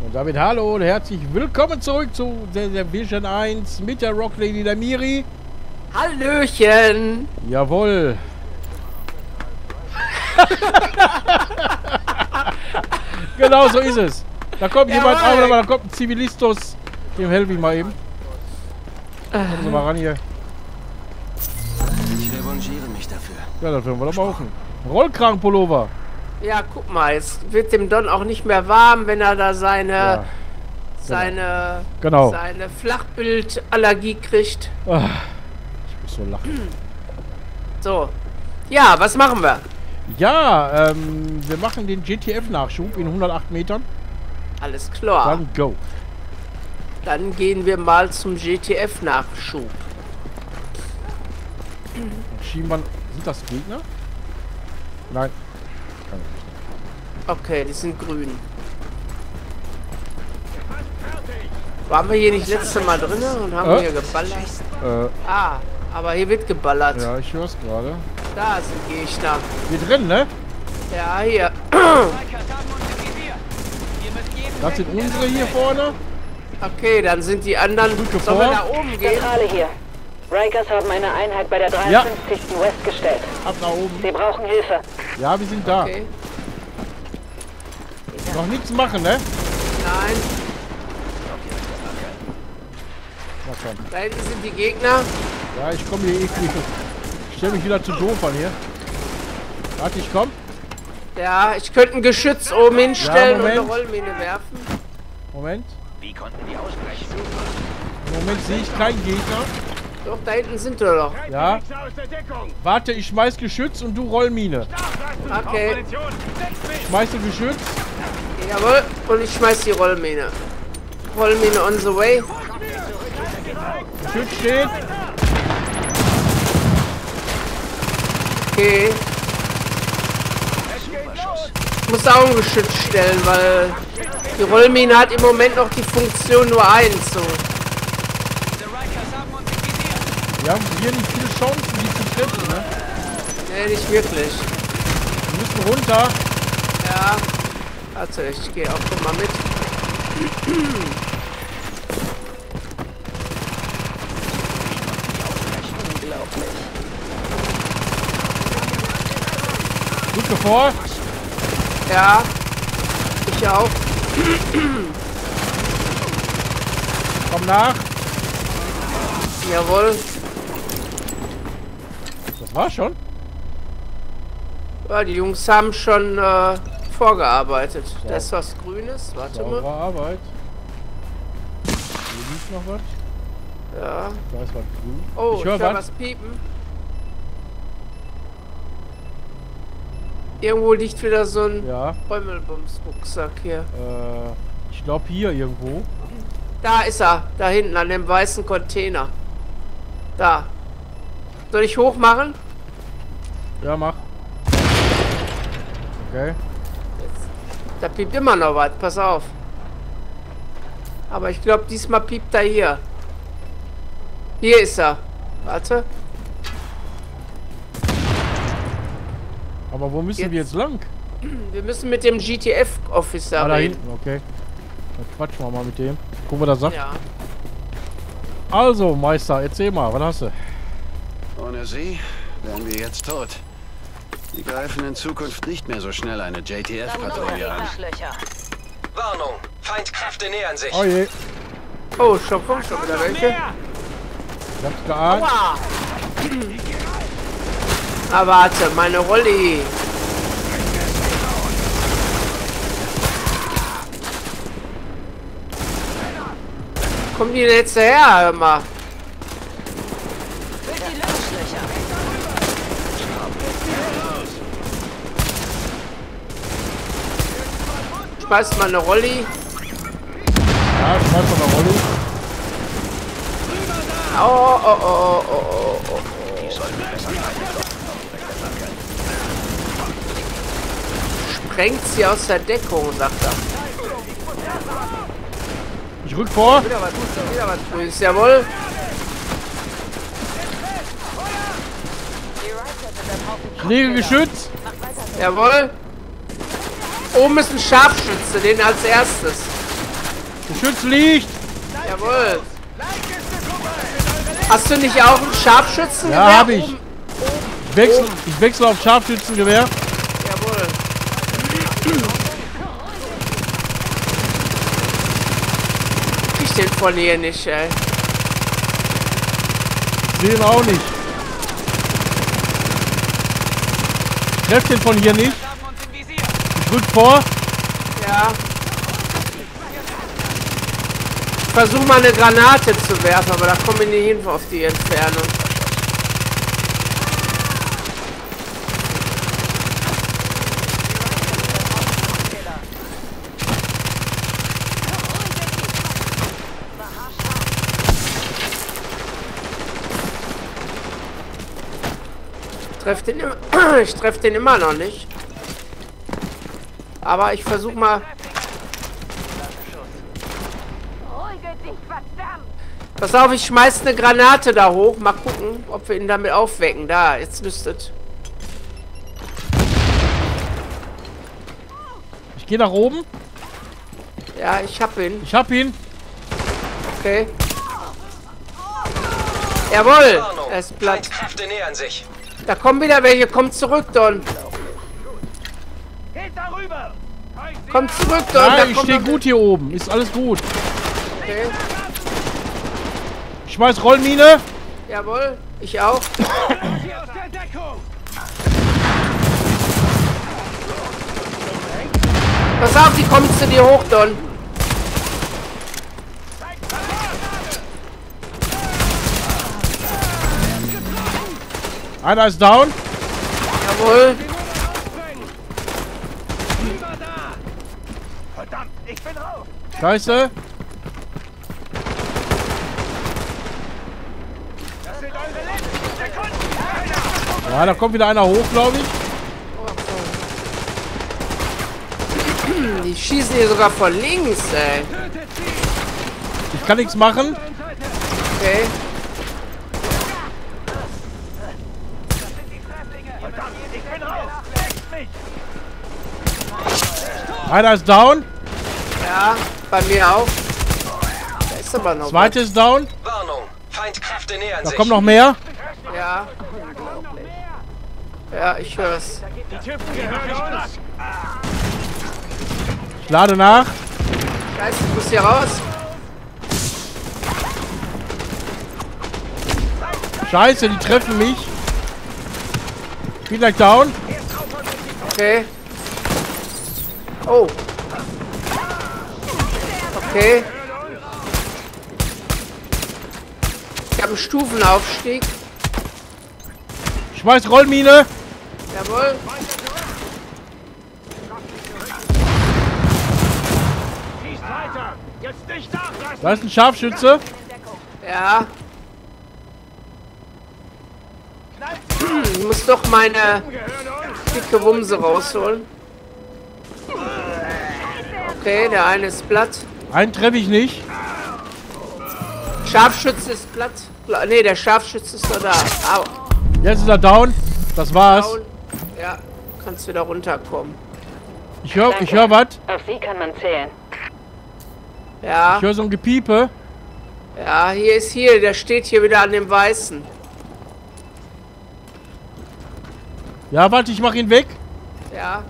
Und damit hallo und herzlich willkommen zurück zu der Vision 1 mit der Rock Lady, der Miri. Hallöchen! Jawohl. Genau so ist es. Da kommt jemand, aber da kommt ein Zivilistus. Dem helfe ich mal eben. Kommen Sie mal ran hier. Ich revanchiere mich dafür. Ja, das werden wir doch machen. Rollkragenpullover. Ja, guck mal, jetzt wird dem Don auch nicht mehr warm, wenn er da seine Flachbildallergie kriegt. Ach, ich muss so lachen. So. Ja, was machen wir? Ja, wir machen den GTF-Nachschub in 108 Metern. Alles klar. Dann go. Dann gehen wir mal zum GTF-Nachschub. Schieben wir... Sind das Gegner? Nein. Okay, die sind grün. Waren wir hier nicht letztes Mal drin und haben hier geballert? Aber hier wird geballert. Ja, ich höre es gerade. Da sind Gegner. Hier drin, ne? Ja, hier. Das sind unsere hier vorne. Okay, dann sind die anderen... Sollen wir nach oben gehen? Zentrale hier. Rikers haben eine Einheit bei der 53. West gestellt. Ab nach oben. Sie brauchen Hilfe. Ja, wir sind da. Okay. Noch nichts machen, ne? Nein. Na komm. Da hinten sind die Gegner. Ja, ich komme hier irgendwie. Ich stelle mich wieder zu doof an hier. Warte, ich komm. Ja, ich könnte ein Geschütz oben hinstellen und Moment. eine Rollmine werfen. Moment. Wie konnten die ausbrechen? Im Moment sehe ich keinen Gegner. Doch, da hinten sind wir doch. Ja. Warte, ich schmeiß Geschütz und du Rollmine. Okay. Schmeißt du Geschütz? Jawohl. Und ich schmeiß die Rollmine. Rollmine on the way. Geschütz steht. Okay. Ich muss auch ein Geschütz stellen, weil die Rollmine hat im Moment noch die Funktion nur 1. So. Wir haben hier nicht viele Chancen, die zu treffen, ne? Nee, nicht wirklich. Wir müssen runter. Ja. Warte, ich gehe auch schon mal mit. Gut vor. Ja. Ich auch. Komm nach. Jawohl. Das war schon. Ja, die Jungs haben schon vorgearbeitet. Ja. Da ist was Grünes. Warte mal. Arbeit. Hier liegt noch was. Ja. Da ist was grün. Oh, ich höre was piepen. Irgendwo liegt wieder so ein Bäumelbums-Rucksack hier. Ich glaube hier irgendwo. Da ist er. Da hinten an dem weißen Container. Da. Soll ich hochmachen? Ja, mach. Okay. Da piept immer noch was. Pass auf. Aber ich glaube, diesmal piept er hier. Hier ist er. Warte. Aber wo müssen wir jetzt lang? Wir müssen mit dem GTF-Officer Da reden. hinten, okay. Dann quatschen wir mal mit dem. Gucken wir, was er sagt. Ja. Also, Meister, erzähl mal, was hast du? Ohne sie wären wir jetzt tot. Die greifen in Zukunft nicht mehr so schnell eine JTF-Patrouille an. Warnung! Feindkräfte nähern sich! Oh je. Oh, schon wieder welche. Ich hab's geahnt. Aua. Ah, warte, meine Rolli. Kommen die denn jetzt her, hör mal? Schmeiß mal eine Rolli. Ja, schmeiß mal eine Rolle. Oh, oh, oh, oh, oh, oh. Die sollten besser greifen. Sprengt sie aus der Deckung, sagt er. Ich rück vor. Wieder was Grünes, jawohl. Ich lege Geschütz. Jawohl. Oben ist ein Scharfschütze, den als erstes. Der Schütze liegt! Jawohl. Hast du nicht auch einen Scharfschützengewehr? Ja, hab ich. Ich wechsle auf Scharfschützengewehr. Jawohl. Ich den von hier nicht, ey. Sehen wir auch nicht. Ich treff den von hier nicht. Ich rück vor. Ja. Ich versuche mal eine Granate zu werfen, aber da komme ich nicht hin auf die Entfernung. Ich treffe den immer noch nicht. Aber ich versuche mal. Pass auf, ich schmeiß eine Granate da hoch. Mal gucken, ob wir ihn damit aufwecken. Da, jetzt müsstet. Ich gehe nach oben. Ja, ich hab ihn. Ich hab ihn. Okay. Jawohl! Warnung. Er ist platt. Feindkräfte nähern sich. Da kommen wieder welche. Kommt zurück, Don. Komm zurück, Don. Ja, Da ich kommt stehe noch- gut hier oben. Ist alles gut. Okay. Ich schmeiß Rollmine. Jawohl. Ich auch. Pass auf, die kommen zu dir hoch, Don. Einer ist down. Jawohl. Scheiße. Ja, da kommt wieder einer hoch, glaube ich. Die schießen hier sogar von links, ey. Ich kann nichts machen. Okay. Einer ist down. Ja, bei mir auch. Da ist aber noch Zweite ist down. Warnung. Feindkräfte nähern Da sich. kommen noch mehr. was. Ja. Ja, ich hör's. Ich lade nach. Scheiße, ich muss hier raus. Scheiße, die treffen mich. Ich bin gleich down. Okay. Oh. Okay. Ich habe einen Stufenaufstieg. Ich schmeiß Rollmine. Jawohl. Da ist ein Scharfschütze. Ja. Ich muss doch meine dicke Wumse rausholen. Okay, der eine ist platt. Einen treffe ich nicht. Scharfschütze ist platt. Ne, der Scharfschütze ist noch da. Au. Jetzt ist er down. Das war's. Down. Ja, kannst wieder runterkommen. Ich hör was. Auf Sie kann man zählen. Ja, Ich höre so ein Gepiepe. ja, hier, der steht hier wieder an dem Weißen. Ja, warte, ich mach ihn weg. Ja,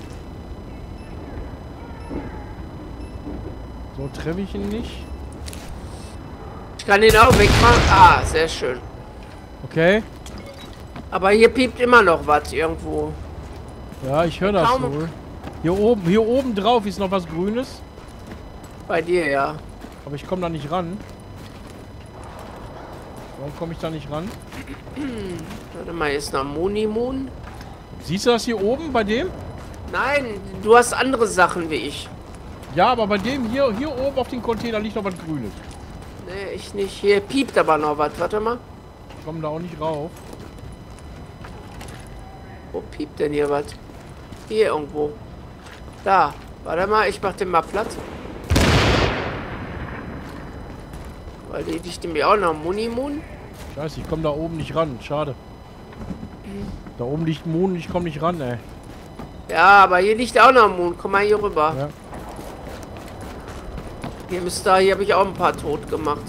So treffe ich ihn nicht. ich kann ihn auch wegmachen. Ah, sehr schön. Okay. Aber hier piept immer noch was irgendwo. Ja, ich höre das Kaum- wohl. Hier oben drauf ist noch was Grünes. Bei dir, ja. Aber ich komme da nicht ran. Warum komme ich da nicht ran? Warte mal, hier ist noch Moon. Siehst du das hier oben bei dem? Nein, du hast andere Sachen wie ich. Ja, aber bei dem hier oben auf dem Container liegt noch was Grünes. Nee, ich nicht. Hier piept aber noch was. Warte mal. Ich komme da auch nicht rauf. Wo piept denn hier was? Hier irgendwo. Da. Warte mal, ich mach den mal platt. Weil die liegt nämlich auch noch Moon. Scheiße, ich komme da oben nicht ran. Schade. Da oben liegt Moon und ich komme nicht ran, ey. Ja, aber hier liegt auch noch Moon. Komm mal hier rüber. Ja. Hier habe ich auch ein paar tot gemacht.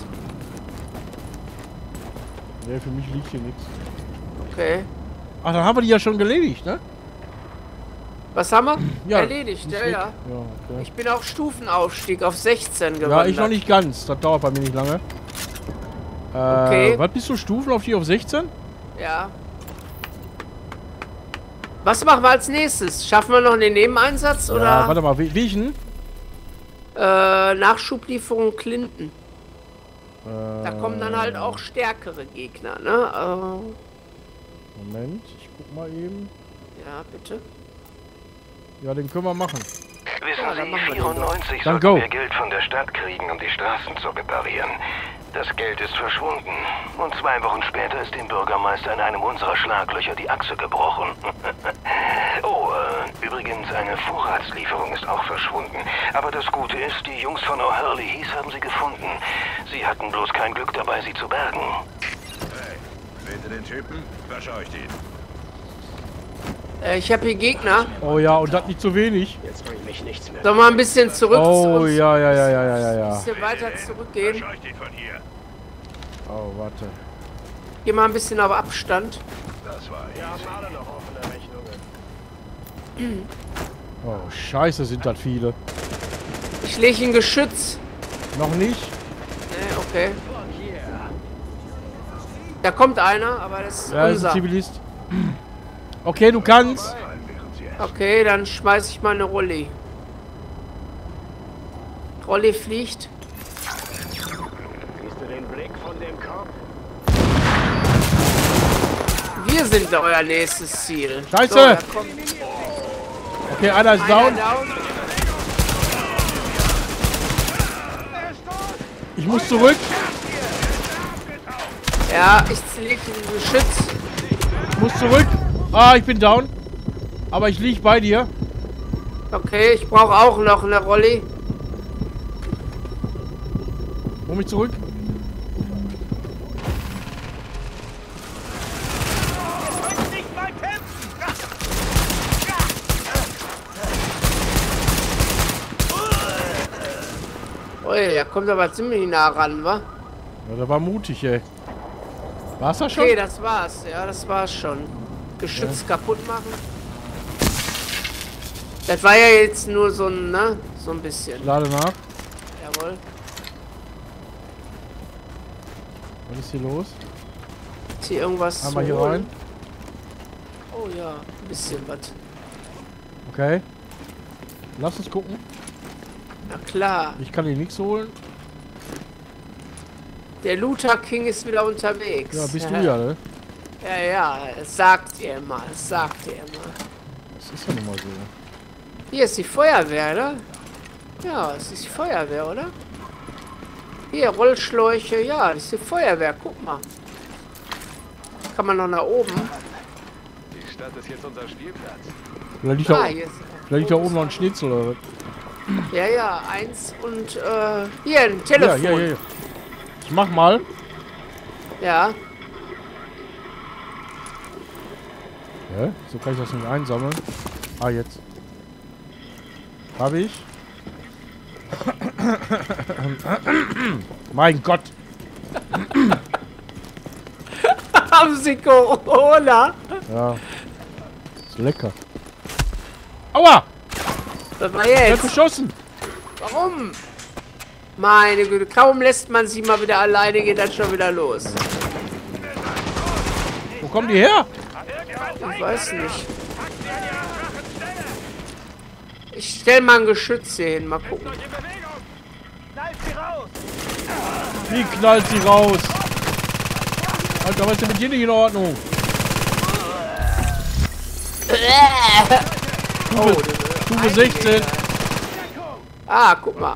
Ne, für mich liegt hier nichts. Okay. Ach, dann haben wir die ja schon erledigt, ne? Was haben wir? Ja, Erledigt, ist ja, weg. ja. Ja, okay. Ich bin auf Stufenaufstieg auf 16 gewandert. Ja, ich noch nicht ganz. Das dauert bei mir nicht lange. Okay. Was bist du? Stufenaufstieg auf 16? Ja. Was machen wir als nächstes? Schaffen wir noch einen Nebeneinsatz Ja, oder warte mal, welchen? Nachschublieferung Clinton? Da kommen dann halt Äh. auch stärkere Gegner, ne? Moment, ich guck mal eben. Ja, bitte. Ja, den können wir machen. Wissen Ja, dann machen wir Sie, 94 Dann sollten go. wir Geld von der Stadt kriegen, um die Straßen zu reparieren. Das Geld ist verschwunden. Und 2 Wochen später ist dem Bürgermeister in einem unserer Schlaglöcher die Achse gebrochen. Übrigens, eine Vorratslieferung ist auch verschwunden. Aber das Gute ist, die Jungs von O'Hurley Heath haben sie gefunden. Sie hatten bloß kein Glück dabei, sie zu bergen. Hey, seht ihr den Typen? Verscheucht ihn. Ich habe hier Gegner. Oh ja, und das nicht zu wenig. Sollen wir ein bisschen zurück? Oh uns ja. Ein bisschen weiter zurückgehen. Verscheucht ihn von hier. Oh, warte. Geh mal ein bisschen auf Abstand. Das war Oh, scheiße, sind das viele. Ich lege ein Geschütz. Noch nicht? Nee, okay. Da kommt einer, aber das ist Ja, ist ein unser. Zivilist. Okay, du kannst. Okay, dann schmeiß ich mal eine Rolli. Rolli fliegt. Wir sind euer nächstes Ziel. Scheiße! So, da kommt Okay, einer ist einer down. down. Ich muss zurück. Ja, ich lege ein Geschütz. Ich muss zurück. Ah, ich bin down. Aber ich lieg bei dir. Okay, ich brauche auch noch eine Rolli. Hol mich zurück. Ui, der kommt aber ziemlich nah ran, wa? Ja, der war mutig, ey. War's das schon? Okay, das war's. Ja, das war's schon. Geschütz kaputt machen. Das war ja jetzt nur so ein, ne? So ein bisschen. Lade nach. Jawohl. Was ist hier los? Ist hier irgendwas Einmal zu hier holen? rein. Oh ja, ein bisschen was. Okay. Lass uns gucken. Na klar. Ich kann hier nichts holen. Der Looter King ist wieder unterwegs. Ja, bist du ja, ne? Ja, ja, das sagt ihr immer. Das sagt ihr immer. Das ist ja nun mal so. Hier ist die Feuerwehr, oder? Ja, es ist die Feuerwehr, oder? Hier, Rollschläuche. Ja, das ist die Feuerwehr. Guck mal. Kann man noch nach oben. Die Stadt ist jetzt unser Spielplatz. Vielleicht liegt, da, Hier ist vielleicht liegt da oben noch ein Schnitzel oder was? Ja, ja, eins und hier ein Ja, Telefon. hier. Ich mach mal. Ja. Hä? So kann ich das nicht einsammeln. Ah, jetzt. Hab ich. Mein Gott. Haben Sie Corona? Ja. Ist lecker. Aua! Was war Ich werd jetzt? beschossen. Warum? Meine Güte, kaum lässt man sie mal wieder alleine, geht dann schon wieder los. Wo kommen die her? Ich weiß nicht. Ich stell mal ein Geschütz hier hin, mal gucken. Wie knallt sie raus? Alter, was ist denn mit dir nicht in Ordnung? Stufe 16. Ah, guck mal.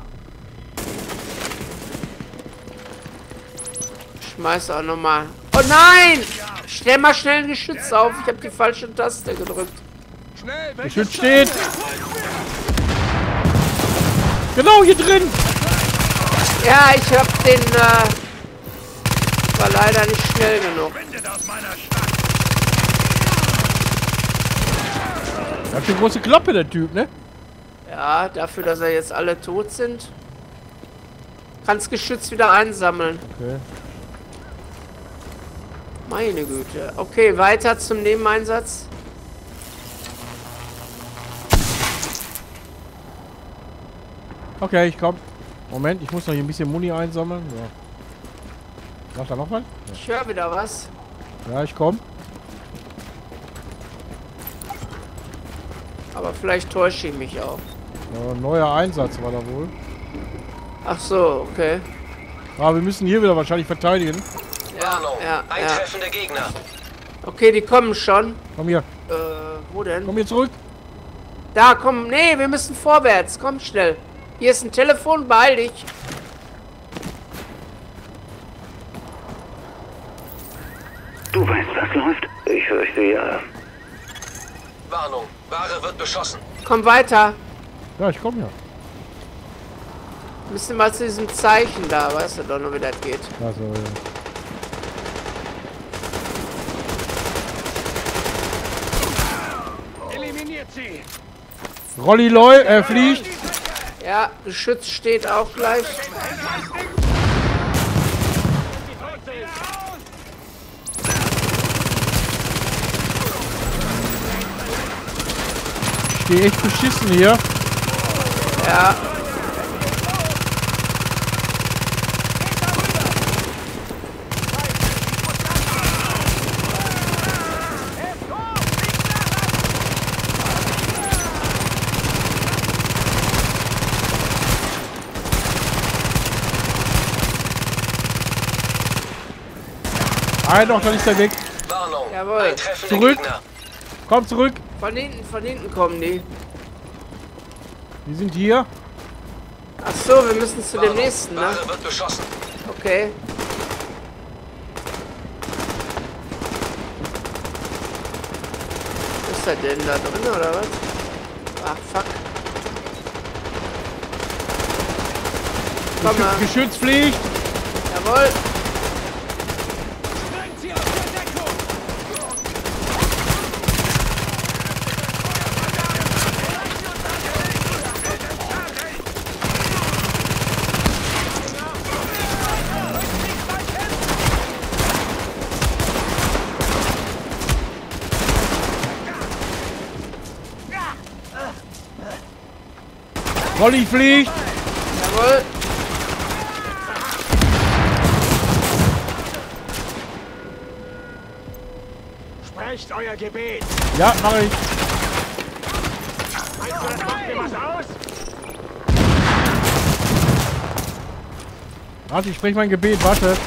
Schmeiß auch nochmal. Oh nein! Stell mal schnell ein Geschütz auf. Ich habe die falsche Taste gedrückt. Geschütz steht. Genau hier drin. Ja, ich hab den, war leider nicht schnell genug. Der hat eine große Klappe, der Typ, ne? Ja, dafür, dass er jetzt alle tot sind. Kannst Geschütz wieder einsammeln. Okay. Meine Güte. Okay, weiter zum Nebeneinsatz. Okay, ich komm. Moment, ich muss noch hier ein bisschen Muni einsammeln. Ja. Macht da noch was? Ich höre wieder was. Ja, ich komm. Aber vielleicht täusche ich mich auch. Neuer Einsatz war da wohl. Ach so, okay. Aber wir müssen hier wieder wahrscheinlich verteidigen. Warnung. Ja. Eintreffende Gegner. Okay, die kommen schon. Komm hier. Wo denn? Komm hier zurück. Da, komm. Nee, wir müssen vorwärts. Komm schnell. Hier ist ein Telefon, beeil dich. Du weißt, was läuft? Ich fürchte ja. Warnung. Ware wird beschossen. Komm weiter. Ja, ich komm ja. Müssen mal zu diesem Zeichen da. Weißt du doch noch, wie das geht. Also, Eliminiert sie! Rolli Loy, fliegt. Ja, Geschütz steht auch gleich. Ich geh echt beschissen hier. Ja. Doch, dann ist er weg. Warnung. Jawohl. Eintreffende Zurück. Gegner. Komm zurück. Von hinten kommen die. Wir sind hier. Ach so, wir müssen zu dem nächsten, ne? Ware wird beschossen. Okay. Wo ist er denn? Da drin, oder was? Ach, fuck. Komm mal. Geschütz fliegt. Jawohl. Rolli fliegt. Jawohl. Sprecht euer Gebet! Ja, mach ich. Meinst du, das macht dir was aus? Warte, ich sprech mein Gebet, warte.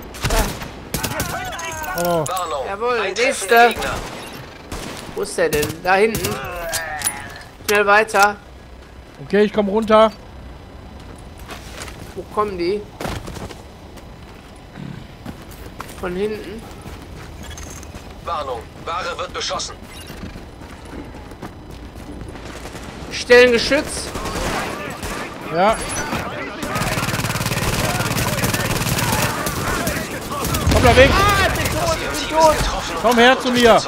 Oh, Warnung. Jawohl, Eintreffende nächste. Gegner. Wo ist der denn? Da hinten. Schnell weiter. okay, ich komm runter. Wo kommen die? Von hinten. Warnung. Ware wird beschossen. Stellen Geschütz. Ja. Komm da weg. Getroffen. Komm her zu mir.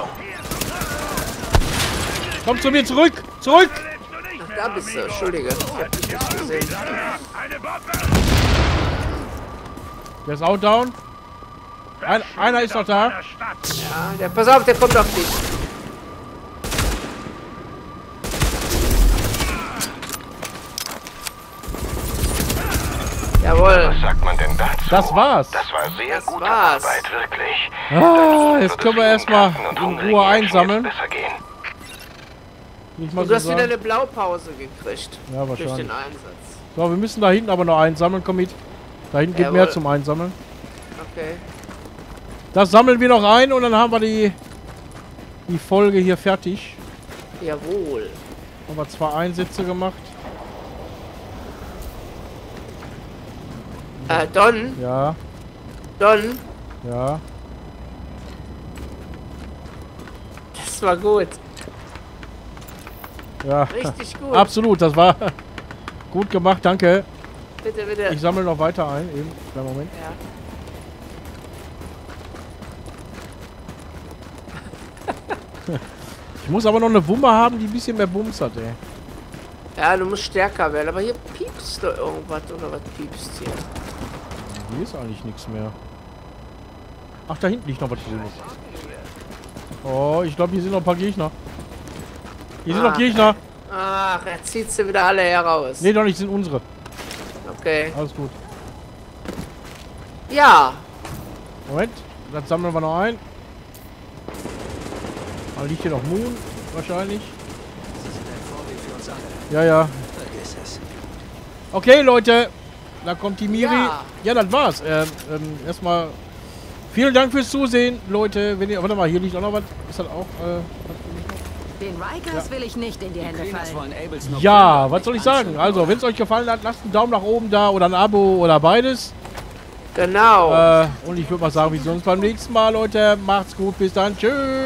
Komm zu mir zurück. Zurück. Ach, da bist du. Entschuldige. Ich hab dich nicht gesehen. Der ist auch down. Einer ist noch da. Ja, der, pass auf, der kommt auf dich. Jawohl. Was sagt man denn dazu? Das war's. Das war sehr Das gute war's. Arbeit, wirklich. Ah, jetzt Wird es können wir vielen erstmal kranken und in hungrigen Ruhe Menschen einsammeln. jetzt besser gehen. Nicht mal Du so hast wieder sagen. eine Blaupause gekriegt. Ja, Durch wahrscheinlich. den Einsatz. So, wir müssen da hinten aber noch einsammeln. Komm mit. Da hinten geht Jawohl. mehr zum Einsammeln. Okay. Das sammeln wir noch ein und dann haben wir die Folge hier fertig. Jawohl. Haben wir 2 Einsätze gemacht. Don. Ja, Don. ja. Das war gut. Ja, Richtig gut. absolut. Das war gut gemacht. Danke. Bitte, bitte. Ich sammle noch weiter ein. Eben. Kleinen Moment. Ja. Ich muss aber noch eine Wumme haben, die ein bisschen mehr Bums hat, ey. Ja, du musst stärker werden. Aber hier piepst doch irgendwas. Oder was piepst hier? Hier ist eigentlich nichts mehr. Ach, da hinten liegt noch was Grünes. Oh, ich glaube, hier sind noch ein paar Gegner. Hier sind noch Gegner. Ach, er zieht sie wieder alle heraus. Nee, doch nicht, sind unsere. Okay. Alles gut. Ja. Moment, das sammeln wir noch ein. Da liegt hier noch Moon, wahrscheinlich. Ja, ja. Okay, Leute. Da kommt die Miri. Ja, das war's. Erstmal vielen Dank fürs Zusehen, Leute. Wenn ihr, warte mal, hier liegt auch noch was. Ist das auch, Den Rikers will ich nicht in die Hände fallen. ja, was soll ich sagen? Also, wenn es euch gefallen hat, lasst einen Daumen nach oben da oder ein Abo oder beides. Genau. Und ich würde mal sagen, wir sehen uns beim nächsten Mal, Leute. Macht's gut, bis dann. Tschüss.